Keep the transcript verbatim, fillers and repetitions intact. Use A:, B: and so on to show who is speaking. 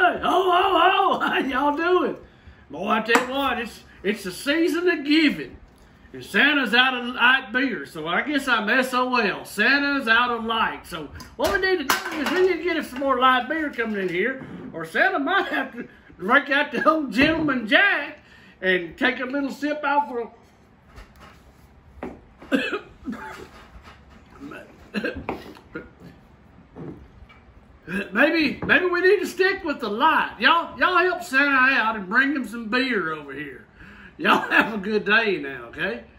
A: Hey, ho, ho, ho! How y'all doing? Boy, I tell you what, it's it's the season of giving. And Santa's out of light beer, so I guess I'm S O L. Santa's out of light. So what we need to do is we need to get us some more light beer coming in here, or Santa might have to break out the old Gentleman Jack and take a little sip out for Maybe, maybe we need to stick with the light. Y'all, y'all help Santa out and bring him some beer over here. Y'all have a good day now, okay?